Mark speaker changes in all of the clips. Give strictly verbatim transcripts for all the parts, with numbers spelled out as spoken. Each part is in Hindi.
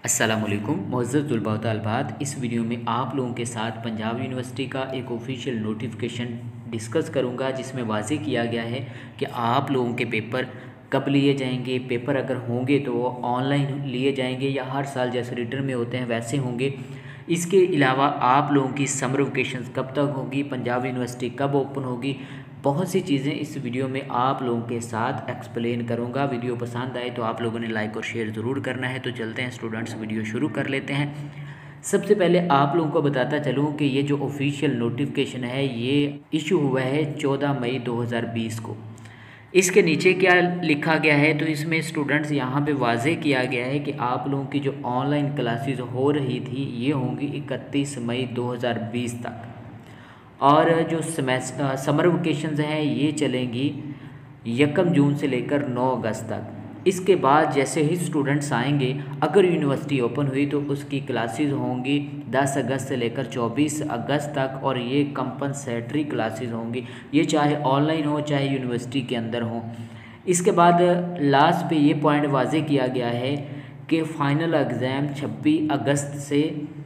Speaker 1: अस्सलामुअलैकुम मुअज़्ज़ज़ तुलबा व तालिबात। इस वीडियो में आप लोगों के साथ पंजाब यूनिवर्सिटी का एक ऑफिशियल नोटिफिकेशन डिस्कस करूंगा, जिसमें वाज़े किया गया है कि आप लोगों के पेपर कब लिए जाएंगे। पेपर अगर होंगे तो वो ऑनलाइन लिए जाएंगे या हर साल जैसे रिटर्न में होते हैं वैसे होंगे। इसके अलावा आप लोगों की समर वेकेशन कब तक होगी, पंजाब यूनिवर्सिटी कब ओपन होगी, बहुत सी चीज़ें इस वीडियो में आप लोगों के साथ एक्सप्लेन करूंगा। वीडियो पसंद आए तो आप लोगों ने लाइक और शेयर ज़रूर करना है। तो चलते हैं स्टूडेंट्स, वीडियो शुरू कर लेते हैं। सबसे पहले आप लोगों को बताता चलूँ कि ये जो ऑफिशियल नोटिफिकेशन है ये इशू हुआ है चौदह मई दो हज़ार बीस को। इसके नीचे क्या लिखा गया है, तो इसमें स्टूडेंट्स यहाँ पे वाज़े किया गया है कि आप लोगों की जो ऑनलाइन क्लासेस हो रही थी ये होंगी इकतीस मई दो हज़ार बीस तक, और जो सेमेस्टर समर वेकेशंस हैं ये चलेंगी यकम जून से लेकर नौ अगस्त तक। इसके बाद जैसे ही स्टूडेंट्स आएंगे, अगर यूनिवर्सिटी ओपन हुई तो उसकी क्लासेस होंगी दस अगस्त से लेकर चौबीस अगस्त तक, और ये कंपनसेटरी क्लासेस होंगी, ये चाहे ऑनलाइन हो चाहे यूनिवर्सिटी के अंदर हो। इसके बाद लास्ट पे ये पॉइंट वाज़े किया गया है कि फ़ाइनल एग्ज़ाम छब्बीस अगस्त से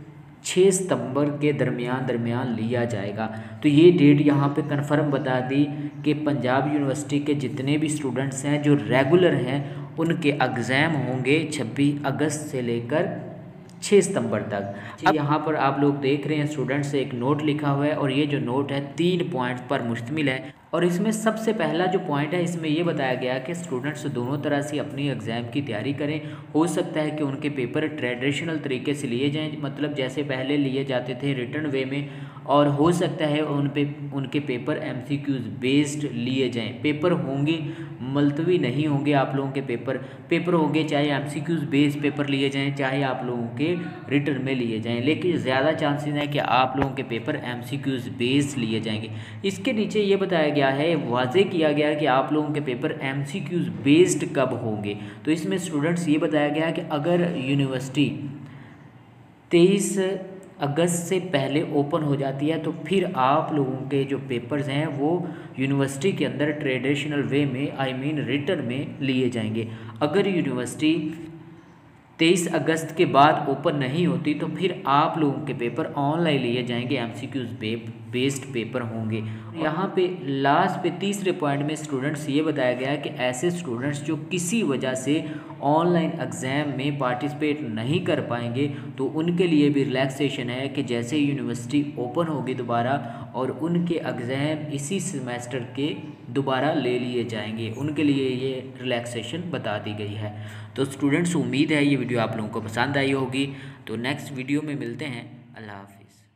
Speaker 1: छः सितंबर के दरमियान दरमियान लिया जाएगा। तो ये डेट यहाँ पे कंफर्म बता दी कि पंजाब यूनिवर्सिटी के जितने भी स्टूडेंट्स हैं जो रेगुलर हैं उनके एग्ज़ाम होंगे छब्बीस अगस्त से लेकर छः सितंबर तक। अब यहाँ पर आप लोग देख रहे हैं स्टूडेंट्स से एक नोट लिखा हुआ है, और ये जो नोट है तीन पॉइंट्स पर मुश्तमिल है। और इसमें सबसे पहला जो पॉइंट है इसमें ये बताया गया कि स्टूडेंट्स दोनों तरह से अपनी एग्ज़ाम की तैयारी करें। हो सकता है कि उनके पेपर ट्रेडिशनल तरीके से लिए जाएं, मतलब जैसे पहले लिए जाते थे रिटर्न वे में, और हो सकता है उन पे उनके पेपर एमसीक्यूज़ बेस्ड लिए जाएं। पेपर होंगे मुलतवी नहीं होंगे, आप लोगों के पेपर पेपर होंगे चाहे एमसीक्यूज़ बेस्ड पेपर लिए जाएं चाहे आप लोगों के रिटर्न में लिए जाएं, लेकिन ज़्यादा चांसेस हैं कि आप लोगों के पेपर एमसीक्यूज़ बेस्ड लिए जाएंगे। इसके नीचे ये बताया गया है, वाज़े किया गया है कि आप लोगों के पेपर एमसीक्यूज़ बेस्ड कब होंगे। तो इसमें स्टूडेंट्स ये बताया गया कि अगर यूनिवर्सिटी तेईस अगस्त से पहले ओपन हो जाती है तो फिर आप लोगों के जो पेपर्स हैं वो यूनिवर्सिटी के अंदर ट्रेडिशनल वे में आई मीन रिटर्न में लिए जाएंगे। अगर यूनिवर्सिटी तेईस अगस्त के बाद ओपन नहीं होती तो फिर आप लोगों के पेपर ऑनलाइन लिए जाएंगे, एमसीक्यूज़ बेस्ड पेपर होंगे। यहाँ पे लास्ट पे तीसरे पॉइंट में स्टूडेंट्स ये बताया गया है कि ऐसे स्टूडेंट्स जो किसी वजह से ऑनलाइन एग्ज़ाम में पार्टिसिपेट नहीं कर पाएंगे तो उनके लिए भी रिलैक्सेशन है कि जैसे यूनिवर्सिटी ओपन होगी दोबारा और उनके एग्ज़ाम इसी सेमेस्टर के दोबारा ले लिए जाएंगे, उनके लिए ये रिलैक्सेशन बता दी गई है। तो स्टूडेंट्स, उम्मीद है ये वीडियो आप लोगों को पसंद आई होगी। तो नेक्स्ट वीडियो में मिलते हैं। अल्लाह हाफिज़।